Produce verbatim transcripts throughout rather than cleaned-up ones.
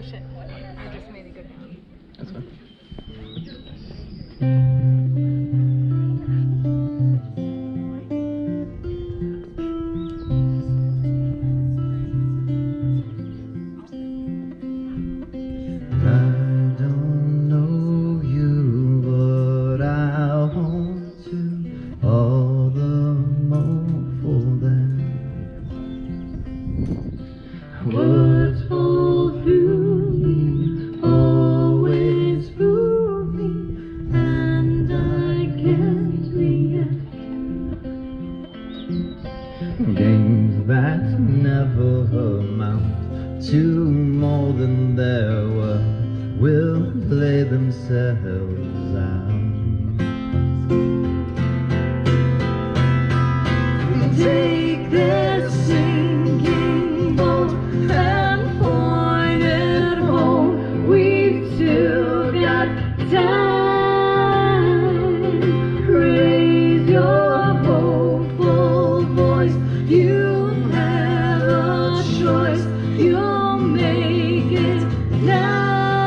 shit. I just made a good one. That's fine. Words fall through me, always through me, and I can't react. Games that never amount to more than their worth will play themselves out. Take their sinking boat and point it home. We've still got time. Raise your hopeful voice. You have a choice. You'll make it now.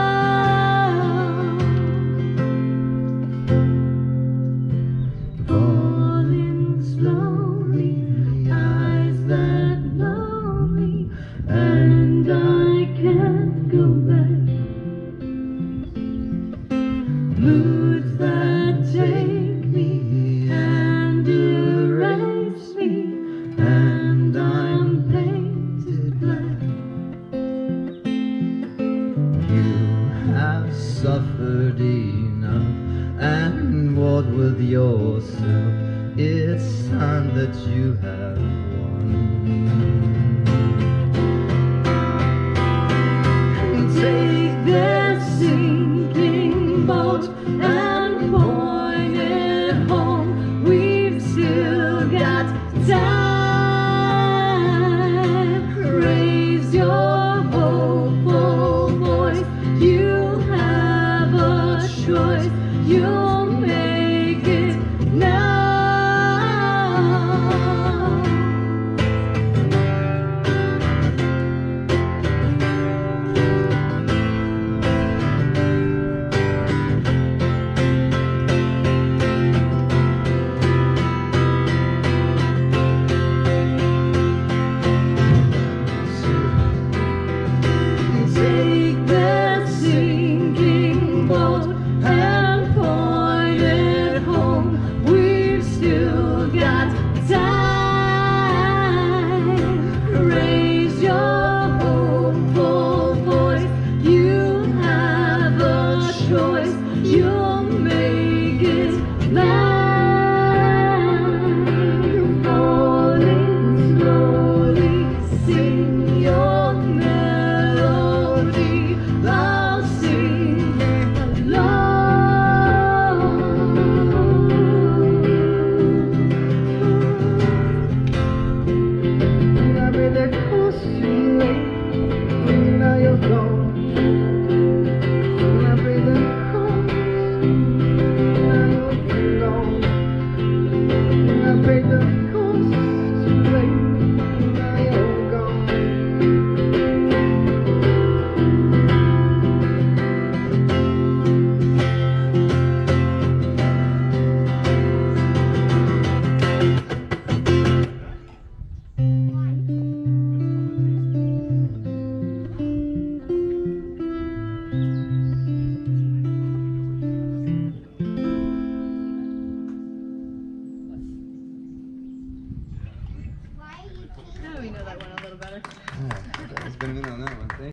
Falling slowly, eyes that know me, and I can't go back. Moods that take me and erase me, and I'm painted black. You have suffered enough, and what with yourself, it's time that you have won. Take that sinking boat and point it home. We've still got time. Raise your hopeful voice. You have a choice. You'll make it now. Take that sinking boat and point it home. We've still got time. Raise your hopeful voice. You have a choice. You'll make it now. Falling slowly, sing your melody. I'll sing along. I made that close too late, now you're gone. I made that close, now you're gone. I made that close too late, now you're gone. Now we know that one a little better. Oh, that was better than that one. Thank you.